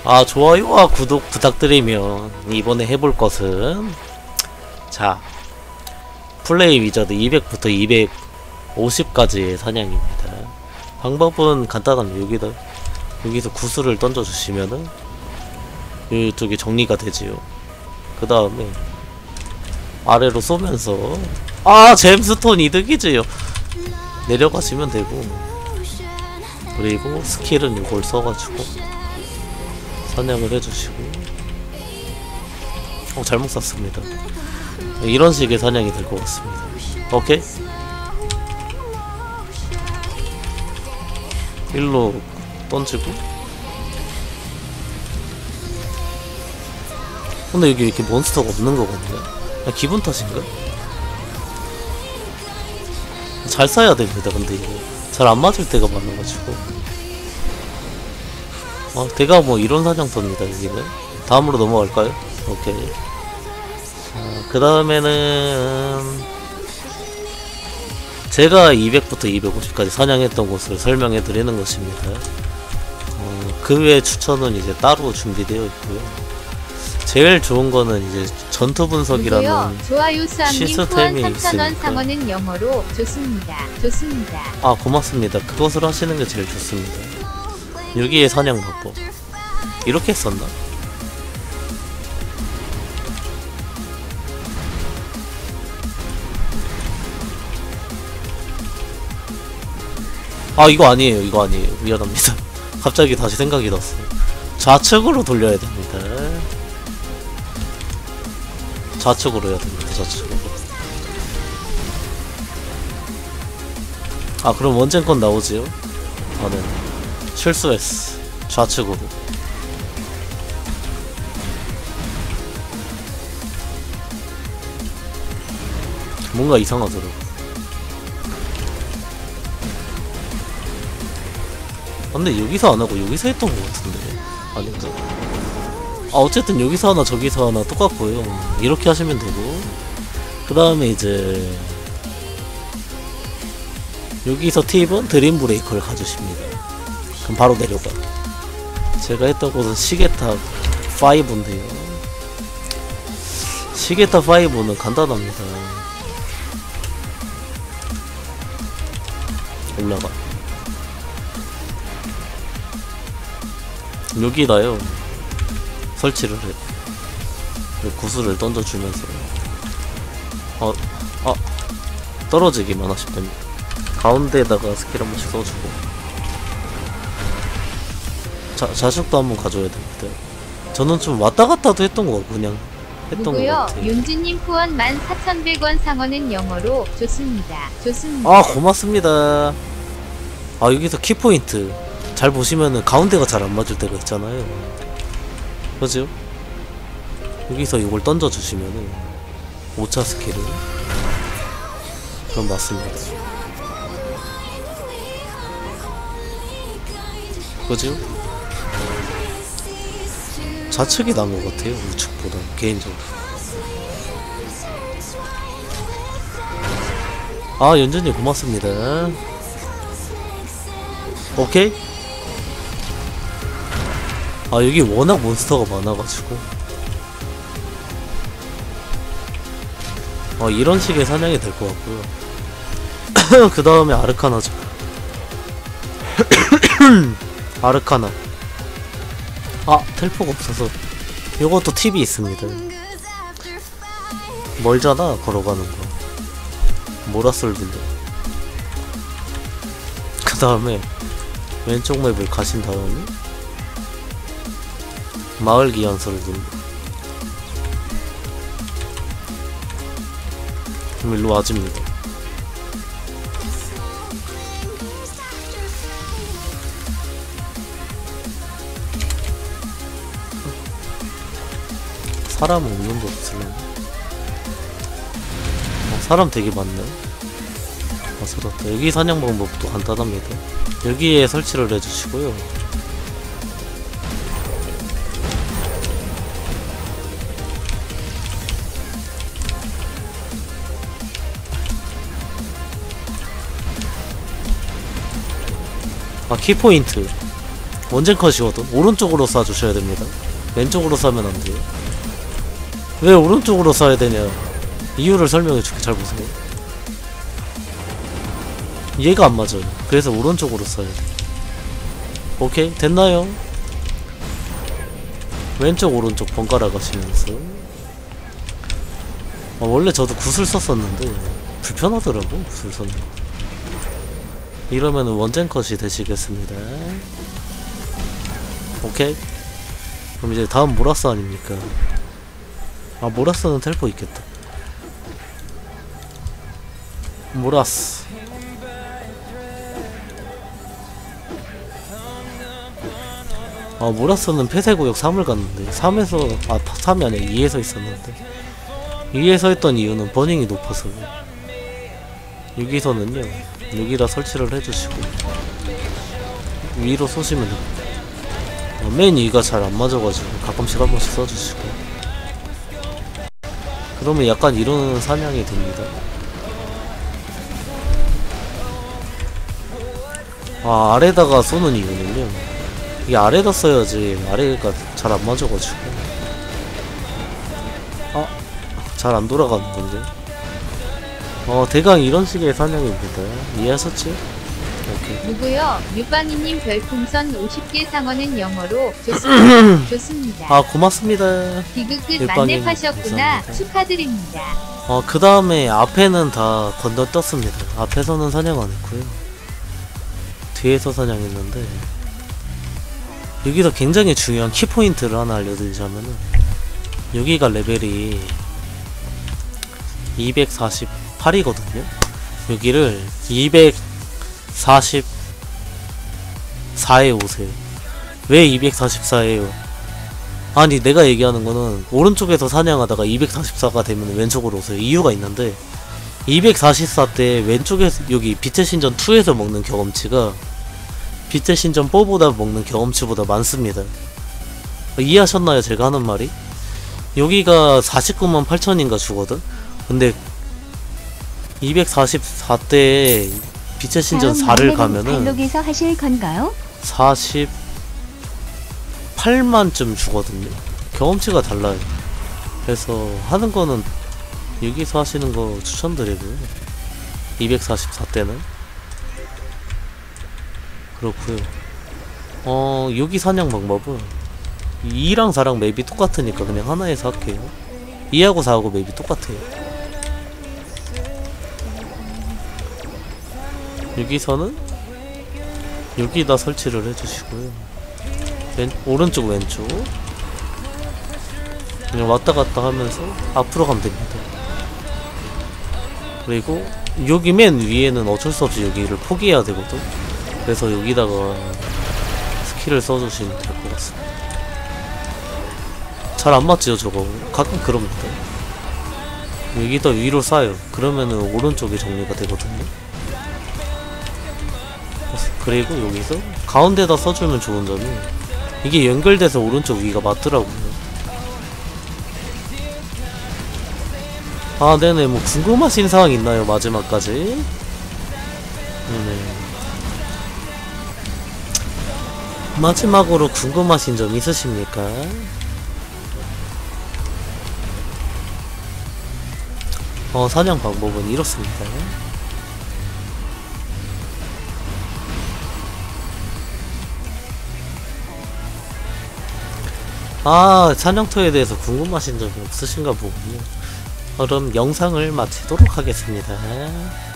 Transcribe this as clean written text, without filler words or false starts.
좋아요와 구독 부탁드리면 이번에 해볼 것은, 자, 플레이 위저드 200부터 250까지의 사냥입니다. 방법은 간단합니다. 여기서 구슬을 던져주시면은 이쪽에 정리가 되지요. 그 다음에 아래로 쏘면서 잼스톤 이득이지요. 내려가시면 되고, 그리고 스킬은 이걸 써가지고 사냥을 해주시고. 잘못 쐈습니다. 이런 식의 사냥이 될 것 같습니다. 오케이? 일로 던지고. 근데 여기 이렇게 몬스터가 없는 거 같네. 기분 탓인가? 잘 쏴야 됩니다. 근데 이거 잘 안 맞을 때가 많아가지고. 대가 뭐 이런 사냥터입니다. 여기는. 다음으로 넘어갈까요? 오케이. 그 다음에는 제가 200부터 250까지 사냥했던 곳을 설명해 드리는 것입니다. 그 외 추천은 이제 따로 준비되어 있고요. 제일 좋은 거는 이제 전투 분석이라는 시스템이 있으니까. 상어는 영어로 좋습니다. 좋습니다. 고맙습니다. 그것을 하시는 게 제일 좋습니다. 여기에 사냥 방법 이렇게 했었나? 이거 아니에요. 이거 아니에요. 미안합니다. 갑자기 다시 생각이 났어요. 좌측으로 돌려야 됩니다. 좌측으로 해야 됩니다. 좌측으로. 그럼 언젠건 나오지요? 네. 실수했어. 좌측으로. 뭔가 이상하더라고. 근데 여기서 안하고 여기서 했던 것 같은데 아닌가? 어쨌든 여기서 하나 저기서 하나 똑같고요. 이렇게 하시면 되고, 그 다음에 이제 여기서 팁은 드림 브레이커를 가주십니다. 그럼 바로 내려가. 제가 했던 곳은 시계탑 5인데요 시계탑 5는 간단합니다. 올라가. 여기다요 설치를 해. 구슬을 던져주면서 떨어지기만 하시면 됩니다. 가운데에다가 스킬 한 번씩 써주고. 자식도 한번 가져야 됩니다. 저는 좀 왔다갔다도 했던 거 같고 그냥 했던 거 같아요. 윤주님 후원 14,100원 상어는 영어로 좋습니다. 좋습니다. 고맙습니다. 여기서 키포인트 잘 보시면은 가운데가 잘 안 맞을 때가 있잖아요. 그죠? 여기서 이걸 던져주시면은 5차 스킬을 그럼 맞습니다. 그죠? 좌측이 나은 것 같아요. 우측보다 개인적으로. 연준님 고맙습니다. 오케이? 여기 워낙 몬스터가 많아가지고 이런 식의 사냥이 될 것 같고요. 그 다음에 아르카나죠. 아르카나. 텔포가 없어서 요것도 팁이 있습니다. 멀잖아 걸어가는 거. 모라솔 들려. 그 다음에 왼쪽 맵을 가신 다음에 마을 기한서를 눌러. 그럼 일로 와줍니다. 사람은 없는데 없으려나? 사람 되게 많네. 찾았다. 여기 사냥 방법도 간단합니다. 여기에 설치를 해주시고요. 키포인트 원젠 컷이거든. 오른쪽으로 쏴주셔야 됩니다. 왼쪽으로 쏴면 안 돼요. 왜 오른쪽으로 쏴야 되냐, 이유를 설명해 줄게. 잘 보세요. 얘가 안 맞아요. 그래서 오른쪽으로 쏴야 돼. 오케이 됐나요? 왼쪽 오른쪽 번갈아 가시면서. 원래 저도 굿을 썼었는데 불편하더라고, 굿을 썼는 거. 이러면 원젠 컷이 되시겠습니다. 오케이. 그럼 이제 다음 모라스 아닙니까? 아, 모라스는 텔포 있겠다. 모라스. 아, 모라스는 폐쇄구역 3을 갔는데 3에서 3이 아니라 2에서 있었는데 2에서 했던 이유는 버닝이 높아서요. 여기서는요, 여기다 설치를 해주시고 위로 쏘시면 됩니다. 맨 위가 잘 안 맞아가지고 가끔씩 한 번씩 써주시고, 그러면 약간 이러는 사냥이 됩니다. 아, 아래다가 쏘는 이유는요, 이게 아래다 써야지 아래가 잘 안 맞아가지고 잘 안 돌아가는 건데. 대강 이런 식의 사냥입니다. 이해하셨지? 오케이. 누구요? 유방이님 별풍선 50개 상어는 영어로 좋습니다. 좋습니다. 아, 고맙습니다. 비그끝 유방이님 만렙하셨구나. 감사합니다. 축하드립니다. 그 다음에 앞에는 다 건너떴습니다. 앞에서는 사냥 안 했고요. 뒤에서 사냥했는데, 여기서 굉장히 중요한 키포인트를 하나 알려드리자면은, 여기가 레벨이 248이거든요. 여기를 244에 오세요. 왜 244에요? 아니, 내가 얘기하는 거는 오른쪽에서 사냥하다가 244가 되면 왼쪽으로 오세요. 이유가 있는데, 244 때 왼쪽에서, 여기 빛의 신전 2에서 먹는 경험치가 빛의 신전 4보다 먹는 경험치보다 많습니다. 이해하셨나요, 제가 하는 말이? 여기가 49만 8천인가 주거든? 근데 244 때 빛의 신전 4를 가면은 발록에서 하실 건가요? 48만쯤 주거든요. 경험치가 달라요. 그래서 하는 거는 여기서 하시는 거 추천드리고요. 244 때는 그렇고요. 여기 사냥 방법은 2랑 4랑 맵이 똑같으니까 그냥 하나에서 할게요. 2하고 4하고 맵이 똑같아요. 여기서는 여기다 설치를 해주시고요. 오른쪽 왼쪽 그냥 왔다갔다 하면서 앞으로 가면 됩니다. 그리고 여기 맨 위에는 어쩔 수 없이 여기를 포기해야 되거든. 그래서 여기다가 스킬을 써주시면 될 것 같습니다. 잘 안 맞지요, 저거? 가끔 그럽니다. 여기다 위로 쏴요. 그러면은 오른쪽이 정리가 되거든요. 그리고 여기서 가운데다 써주면 좋은 점이, 이게 연결돼서 오른쪽 위가 맞더라고요. 아, 네네. 뭐 궁금하신 사항 있나요, 마지막까지? 네네. 마지막으로 궁금하신 점 있으십니까? 사냥 방법은 이렇습니다. 사냥터에 대해서 궁금하신 점이 없으신가 보군요. 그럼 영상을 마치도록 하겠습니다.